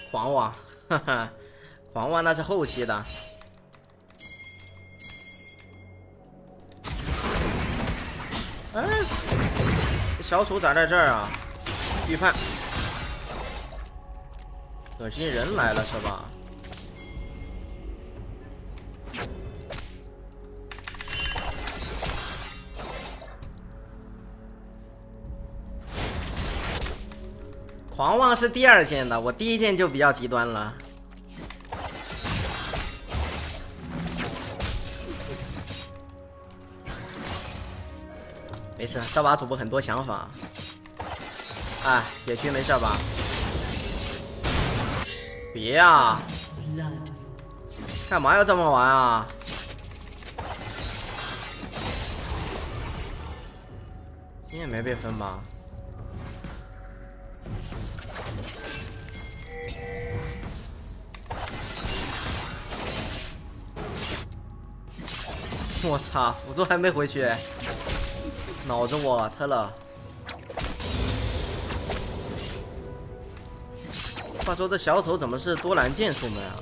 狂妄，哈哈，狂妄那是后期的。哎，小丑咋在这儿啊？预判，恶心人来了是吧？狂妄是第2件的，我第1件就比较极端了。没事，这把主播很多想法。哎，野区没事吧？别啊！干嘛要这么玩啊？你也没被分吧？我操，辅助还没回去，脑子我特了。话说这小丑怎么是多兰剑出门啊？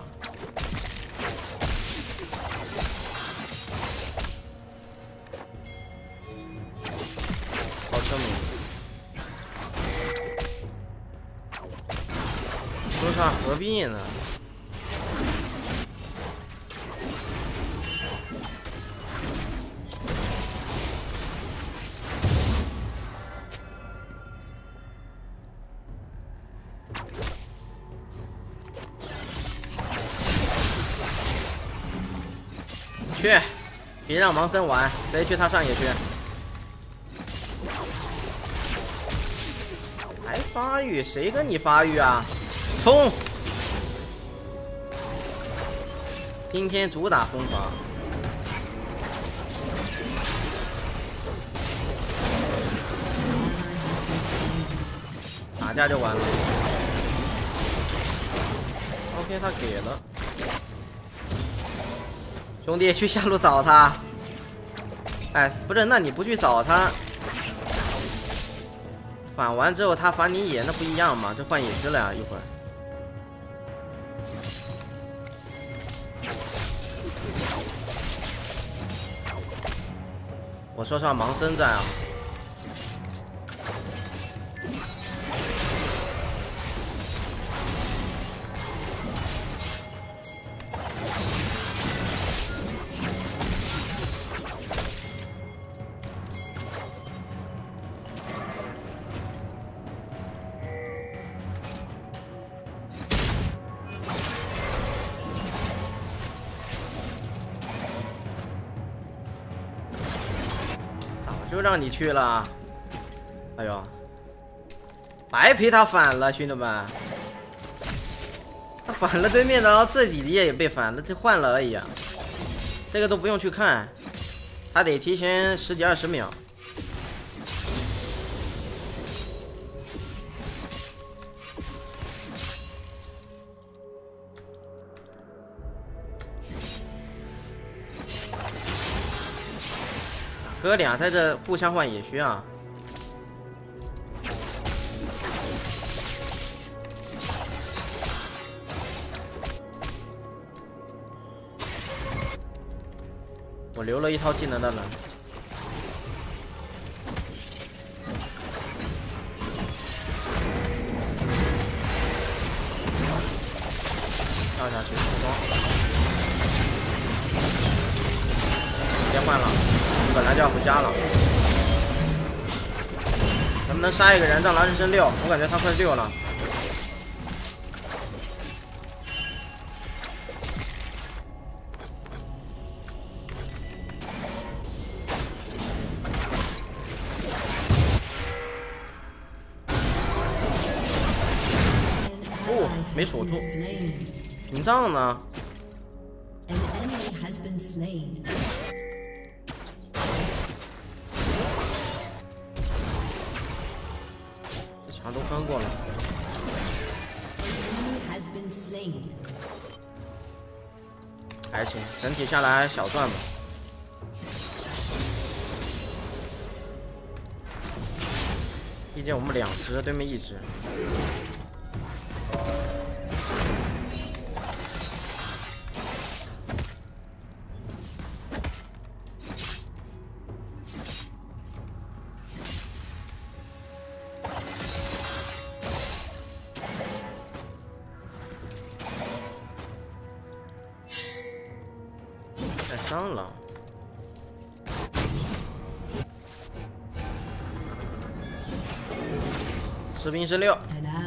好聪明！说啥何必呢？去，别让盲僧玩，直接去他上野区。还发育？谁跟你发育啊？冲！今天主打疯狂。打架就完了。OK， 他给了。兄弟，去下路找他。哎，不是，那你不去找他，反完之后他反你野，那不一样吗？这换野区了呀，一会儿。我说上盲僧在啊。就让你去了，哎呦，白陪他反了，兄弟们，他反了对面的，然后自己的也被反了，这换了而已啊，这个都不用去看，他得提前10几20秒。哥俩在这互相换野区啊！我留了一套技能的人，跳下去服装，别换了。本来就要回家了，能不能杀一个人让狼人升6？我感觉他快6了。哦，没锁住，屏障呢？墙都翻过了，还行，整体下来小赚吧。毕竟我们2只，对面1只。 太伤了。士兵16。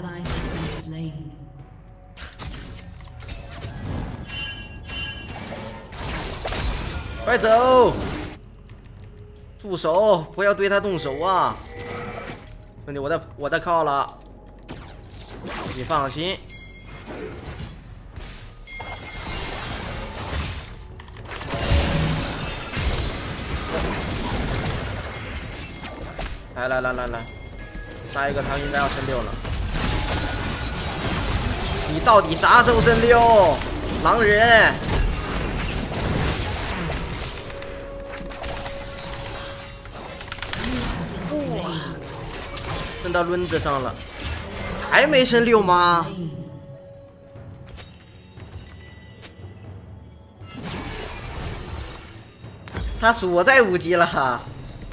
快走！住手！不要对他动手啊！兄弟，我在靠了，你放心。来，下一个他应该要升6了。你到底啥时候升6？狼人！哇，升到轮子上了，还没升6吗？他锁在5级了哈。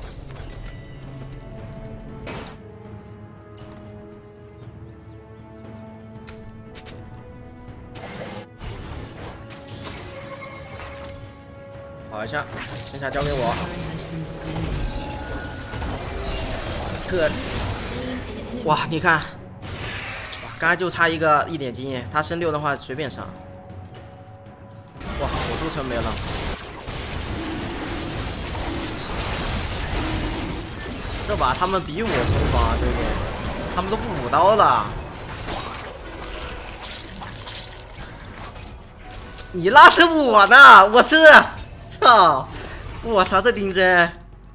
跑一下，剩下交给我。哇，你看，哇，刚才就差1点经验，他升6的话随便杀。哇，火都城没了。这把他们比我攻防，对不对？他们都不补刀了。你拉扯我呢？我是，操！我操，这顶针！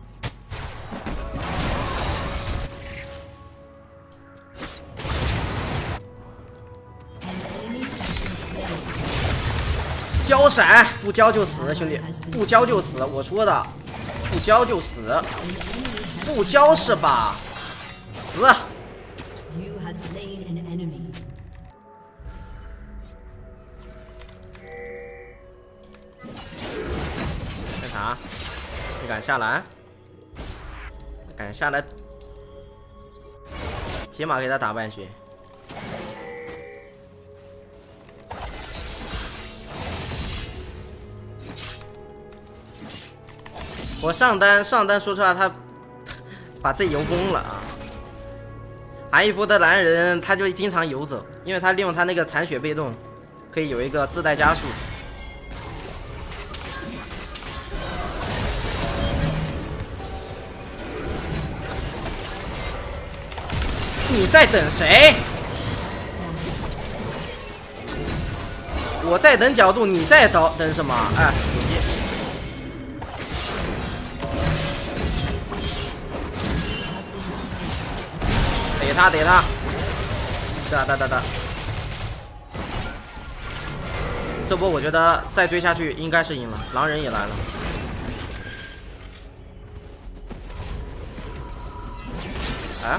交闪，不交就死，兄弟，不交就死，我说的，不交就死，不交是吧？死！干啥？你敢下来？敢下来？起码给他打半血。我上单说出来，他把自己游攻了啊！韩一波的男人他就经常游走，因为他利用他那个残血被动，可以有一个自带加速。你在等谁？我在等角度，你在等什么？哎。逮他！打！这波我觉得再追下去应该是赢了，狼人也来了。啊？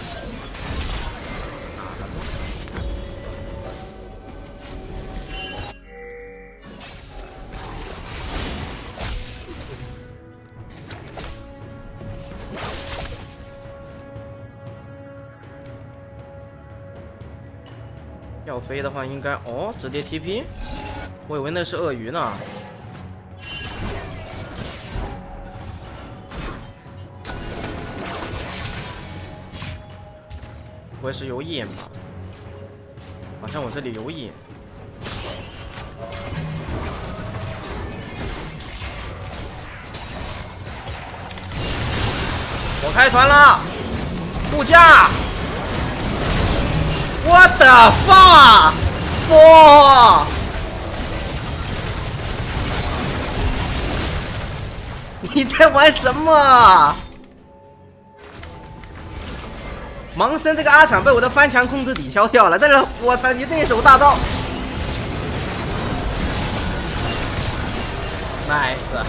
要飞的话，应该哦，直接 TP， 我以为那是鳄鱼呢。不会是有眼吧？好像我这里有眼。我开团了，护驾。What the fuck！ 哇！你在玩什么？盲僧这个阿闪被我的翻墙控制抵消掉了，但是我操，你这一手大招 ，nice！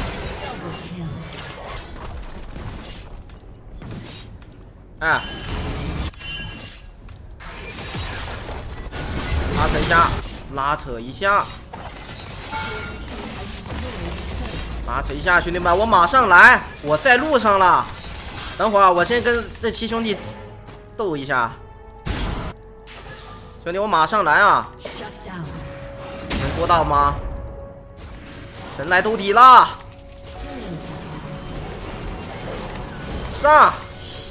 啊！拉扯一下，兄弟们，我马上来，我在路上了。等会儿我先跟这7兄弟斗一下，兄弟，我马上来啊！能拖到吗？ 神来兜底了，上！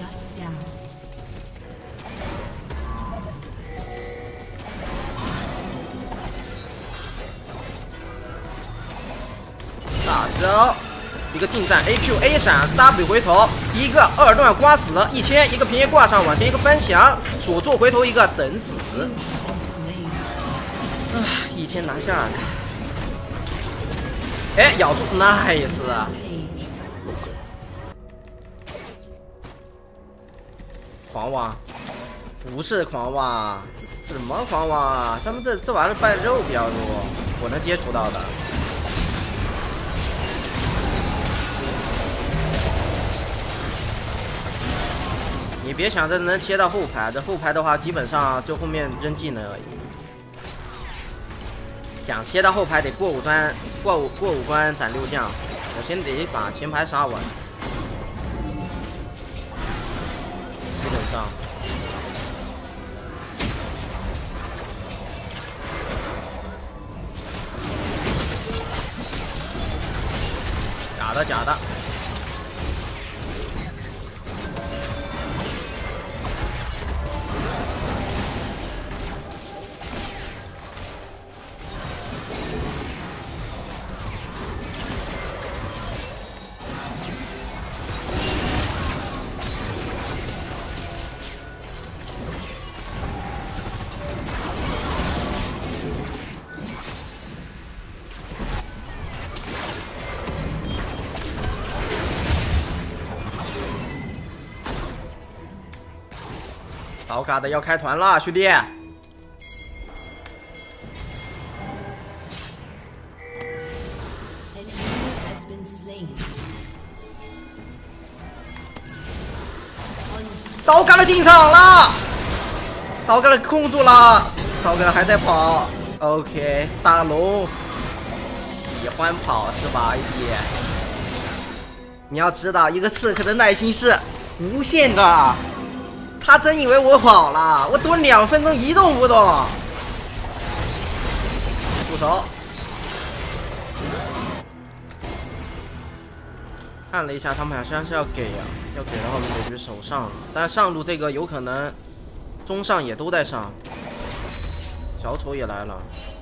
大招，一个近战 AQ A 闪 W 回头，一个二段刮死了1000，一个平 A 挂上往前一个翻墙，锁住回头一个等死。1000拿下来。哎，咬住 ，nice。狂妄，不是狂妄，什么狂妄啊？咱们这玩意儿败肉比较多，我能接触到的。你别想着能切到后排，这后排的话，基本上就后面扔技能而已。想切到后排得过五关斩6将，我先得把前排杀完。基本上，假的。老嘎的要开团了，兄弟！刀嘎的进场了，刀嘎的控住了，刀嘎的还在跑。OK， 大龙喜欢跑是吧，弟？你要知道，一个刺客的耐心是无限的。他真以为我跑了，我蹲2分钟一动不动。住手！看了一下，他们好像是要给啊，要给的话我们得去守上了。但上路这个有可能中上也都在上，小丑也来了。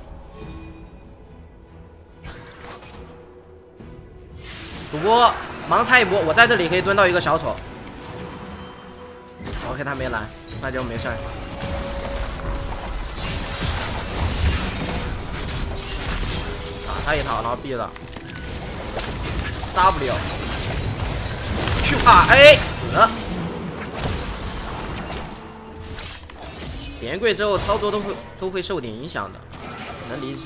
主播盲猜一波，我在这里可以蹲到一个小丑。OK， 他没来，那就没事儿。打他一套，然后 B 了 W QRA 死。连跪之后操作都会受点影响的，能理解。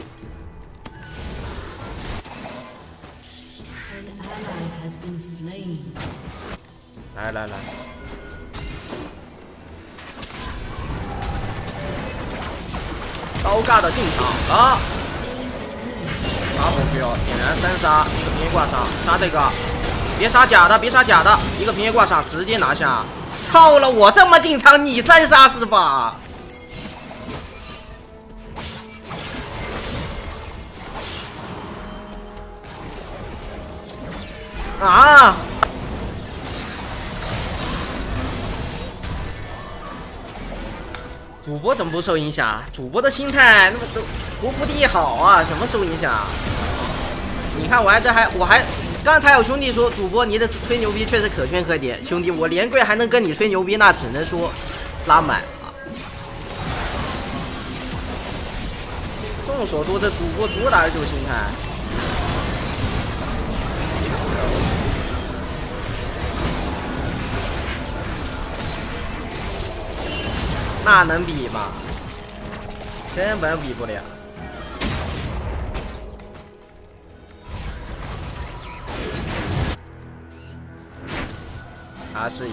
来。刀尬的进场了，杀回去哦，点燃3杀，一个平 A 挂上，杀这个，别杀假的，一个平 A 挂上，直接拿下。操了，我这么进场，你3杀是吧？啊！主播怎么不受影响？主播的心态那么都国服第一好啊，什么受影响？你看我还刚才有兄弟说主播你的吹牛逼确实可圈可点，兄弟我连跪还能跟你吹牛逼，那只能说拉满啊。众所周知，主播主打的就是心态。那能比吗？根本比不了。他是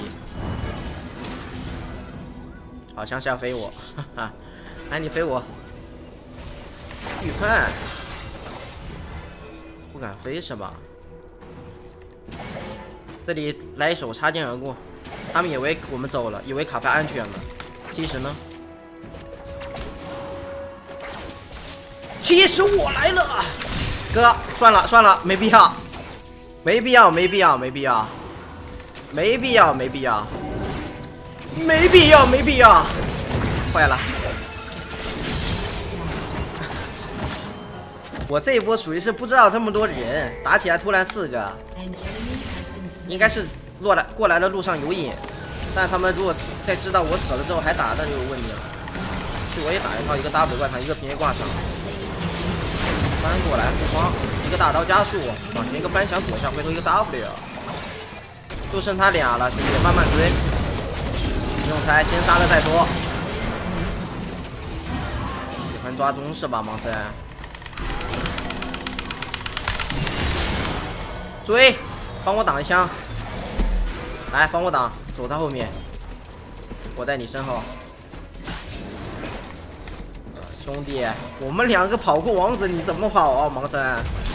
好像是要飞我，哈哈！哎，你飞我，预判，不敢飞是吧？这里来一手擦肩而过，他们以为我们走了，以为卡牌安全了。其实呢，其实我来了。 哥，算了算了，没必要，没必要，没必要，没必要，没必要，没必要，没必要，没必要，坏了。我这一波属于是不知道这么多人，打起来突然4个，应该是过来的路上有影，但他们如果在知道我死了之后还打，那就有问题了。就我也打一套，一个 W 挂场，一个平 A 挂场，翻过来不慌，一个大刀加速，往前一个翻墙躲下，回头一个 W， 就剩他俩了，兄弟，慢慢追，不用猜，先杀了再说。喜欢抓中是吧，盲僧？追，帮我挡一枪，来帮我挡，走到后面，我在你身后。兄弟，我们2个跑过王子，你怎么跑啊，盲僧？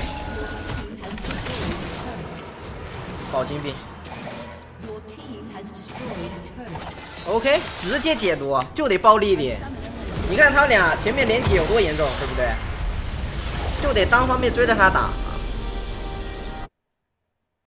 爆金币。OK， 直接解毒，就得暴力一点。你看他俩前面连体有多严重，对不对？就得单方面追着他打。